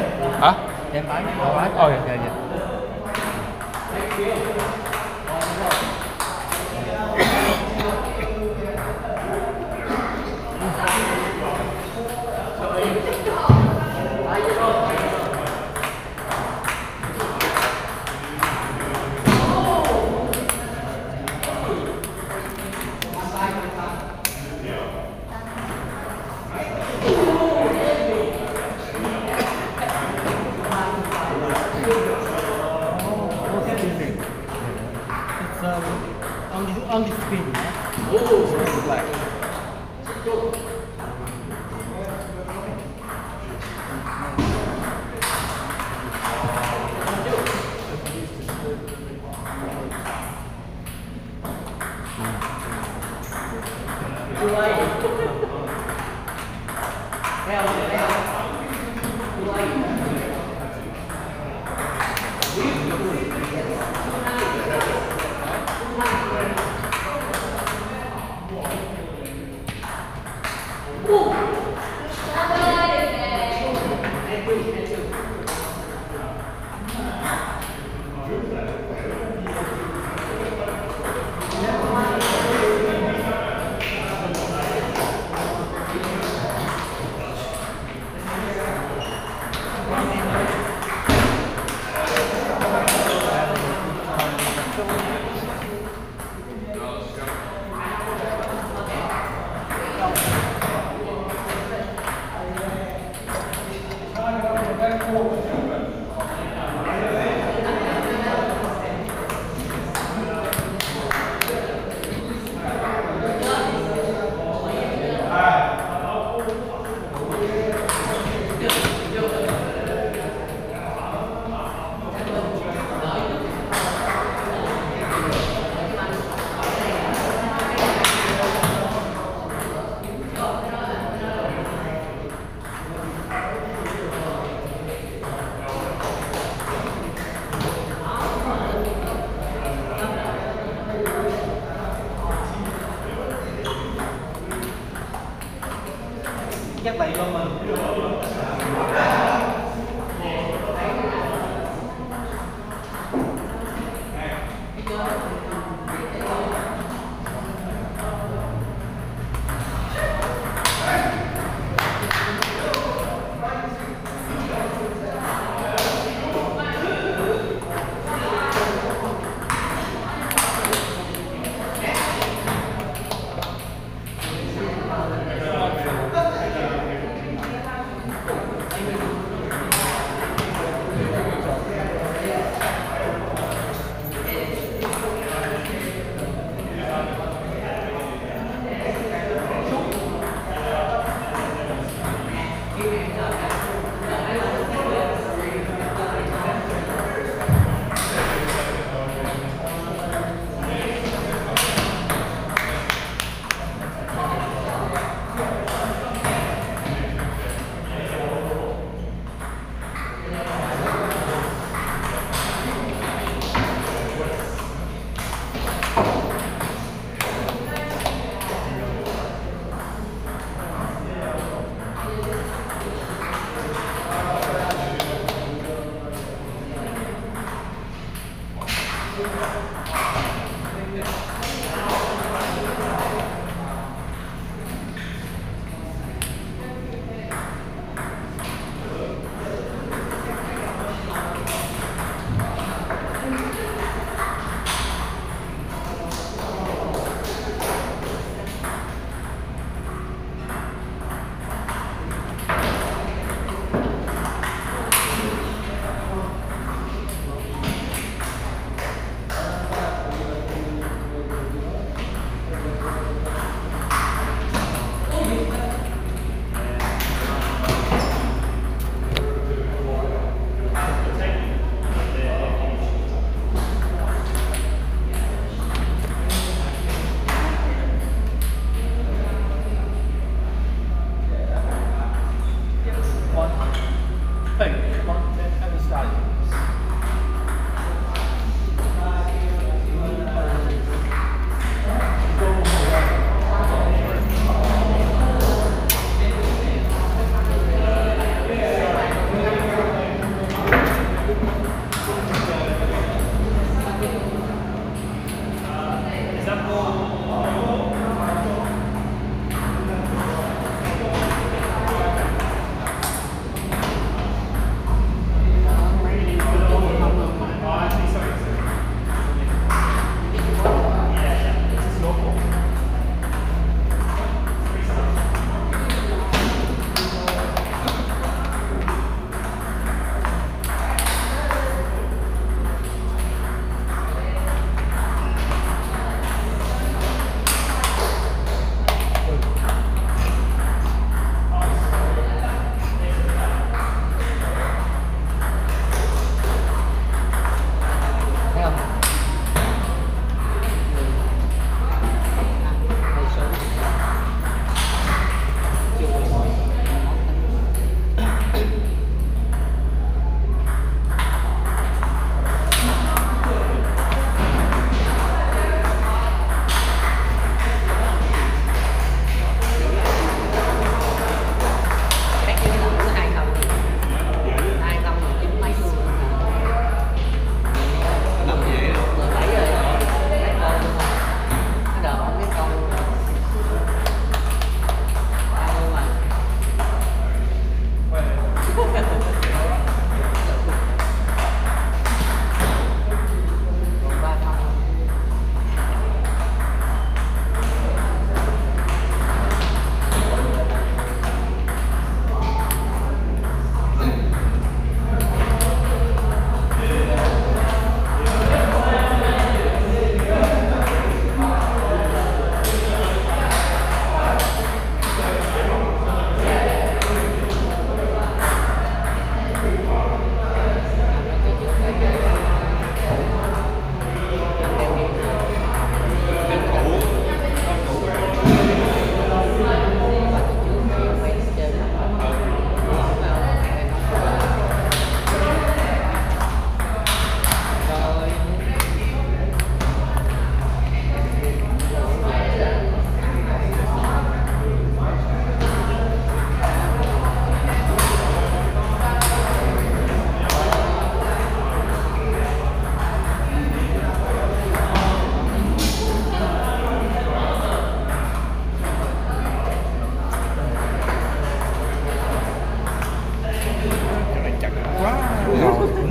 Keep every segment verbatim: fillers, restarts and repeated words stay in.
Hả? Em bán, em bán. Ôi. Dạ dạ. It's um, on the on the screen. Oh, black. Chắc vậy luôn mà.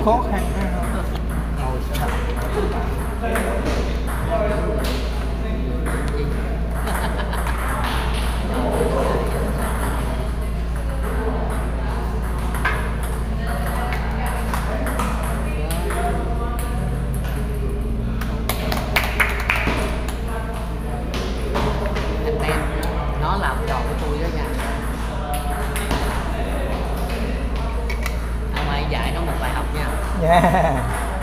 khó khăn ha. Ngồi sẽ thật. Nó làm trò của tôi đó nha. Ông hãy dạy nó một bài học nha. Yeah.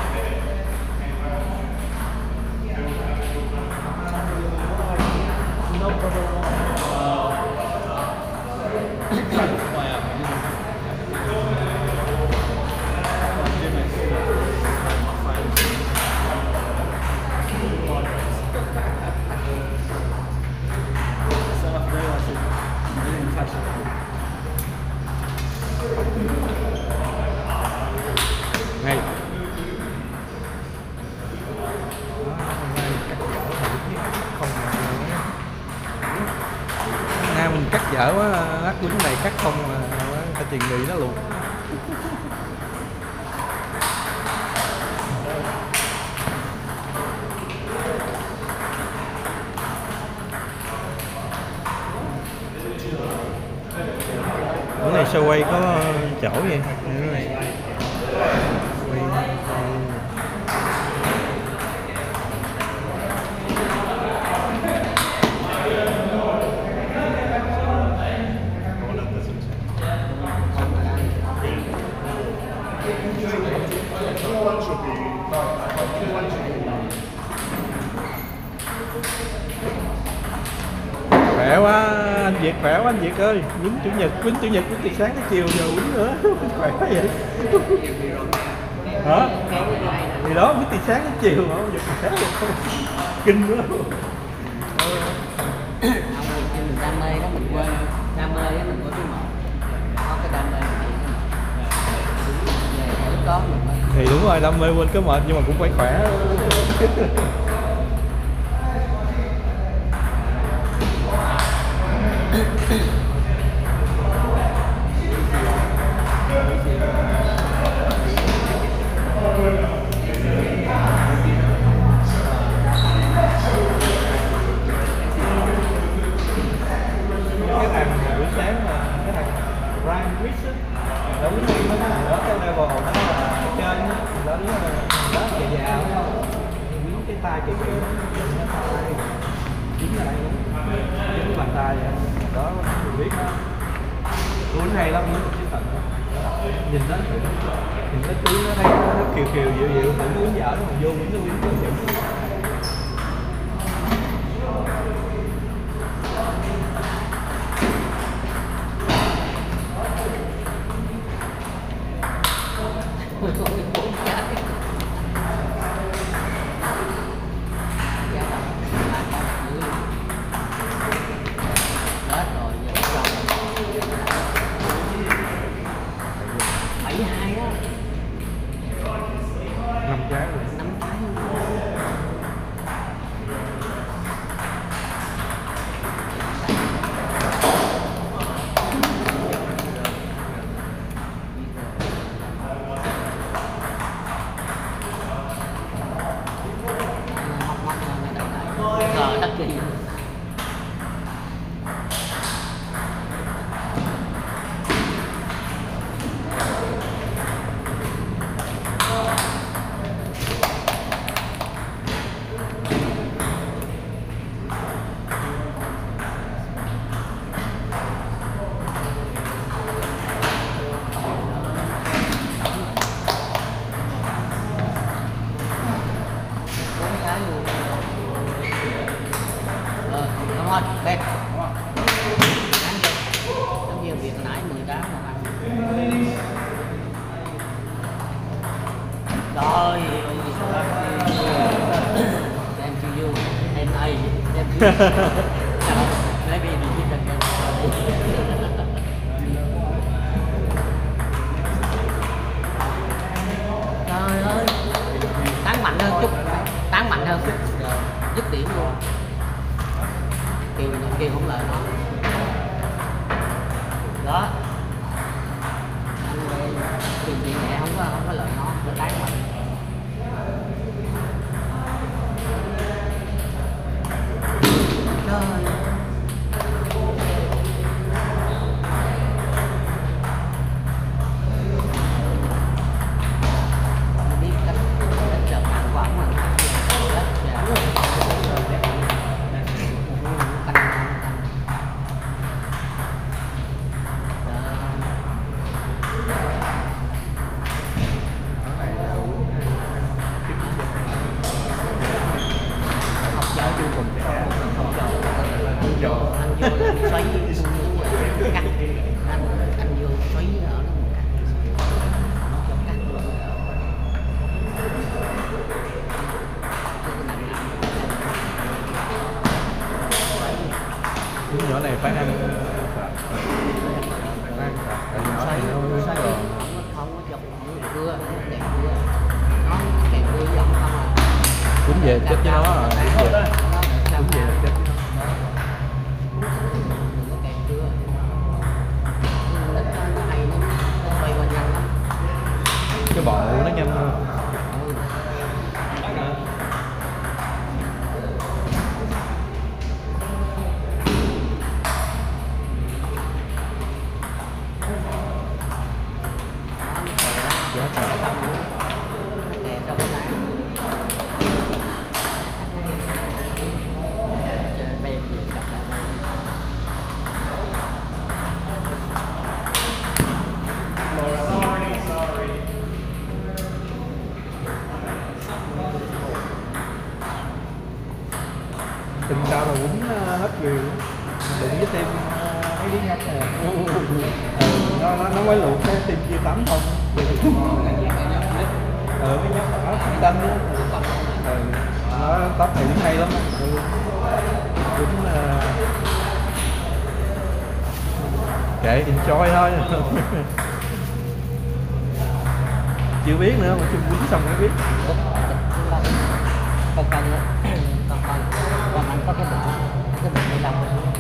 Này. Nay mình cắt dở quá, lát quýnh này cắt không mà phải tiền nghỉ nó luôn. Cái này sao quay có chỗ vậy? Khỏe quá anh Việt, khỏe quá anh Việt ơi. Quýnh chủ nhật, quýnh chủ nhật, quýnh từ sáng tới chiều giờ quýnh nữa. Khỏe quá vậy. Hả? Thì đó, quýnh từ sáng tới chiều mà không từ sáng được không? Kinh nữa. Ông mình đam mê đó mình quên, đam mê đó mình có cái một, có cái đam mê về có mình mới. Thì đúng rồi, đam mê quên cái mệt nhưng mà cũng phải khỏe. Cái thằng buổi sáng mà cái thằng Ryan Rich á, nó quýnh game đó, cái thằng đó cái level nó là trên á, đó đó già già đúng không? Quýnh cái tay kìa kìa, nó tay dính ở đây luôn, dính cái bàn tay vậy, đó mình biết đó. Quýnh hay lắm, quýnh chứ thật nhìn nó nhìn nó cứ nó thấy nó kiều kiều dịu dịu, tự quýnh dở nó vô quýnh nó quýnh nó dịu. Năm trái rồi. Năm trái luôn. Cờ đất kỳ. Thôi, đây. Giống như việc nãy mười tám mà ăn. Rồi. Em to you. Em ai. Em to you. Maybe we did that. Trời ơi. Tán mạnh hơn chút. Tán mạnh hơn chút. Dứt điểm luôn. Kiều Kiều không lợi nó đó, anh Kiều chị mẹ không có không có lợi nó. tán mạnh. Trời. Biết cách cách chợt ăn của ổng mà rất là canh canh. Học giỏi chưa cùng học giỏi anh vô là xoáy cắt anh anh vô xoáy ở nó một cắt nó cho cắt luôn. Đứa nhỏ này phải ăn sạch, phải ăn sạch, tại nhỏ này nó hơi xoáy giòn. không không có chụp không có cưa kèm cưa nó kèm cưa giọng không à. Đúng về chết với nó à, đúng về, đúng về chết với nó. Đừng có kèm cưa nó nó hay nó quay qua nhanh lắm. Cái bộ nó nhanh hơn. Giá cả. Kè trong cái này. Bây giờ đặt lại đây. Tình sao mà quýnh hết nhiều, đụng với tim mấy đứa nhắc này. Ừ, nó nó nó mới luộc cái tim chia tắm không. Ừ, cái nhắc đỏ thẳng tinh á. Ừ, nó tóc thì cũng hay lắm. Ừ. Quýnh uh... kệ enjoy thôi. Chưa biết nữa mà chung quýnh xong mới biết. Con con nữa con con con anh có cái bịch cái bịch ni lông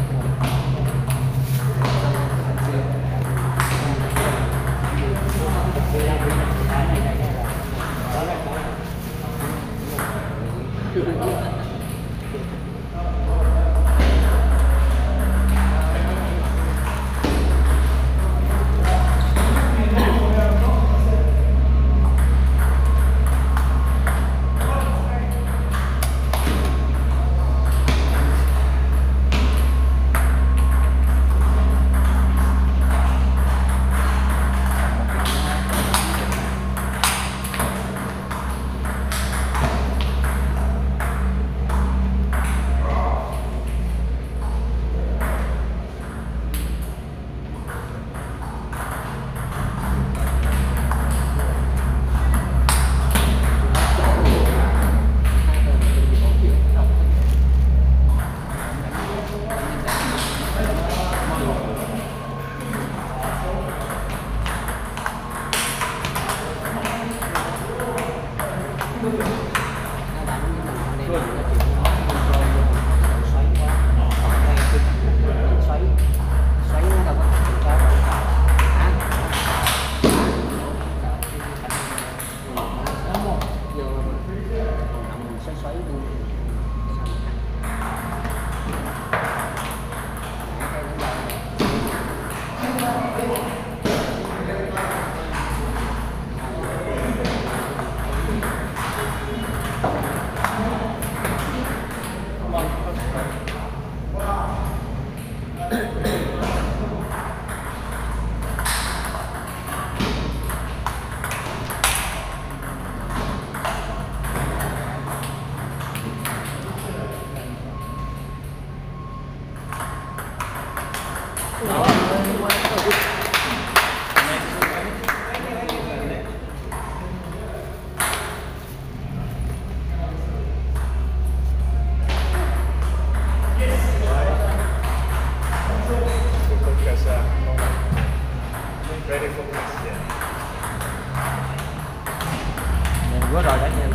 Bữa rồi đã nhìn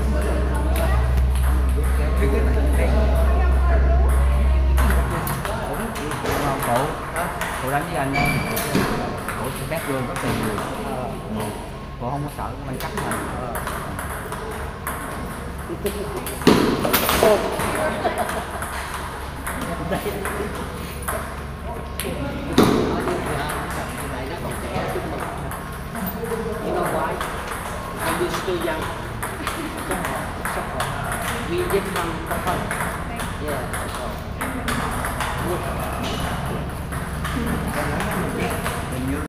cậu cậu đánh với anh ủa bác luôn có tiền nhiều. Cô không có sợ mình cắt mà. You know why? When you're still young. We did come for fun. Yeah. That's all.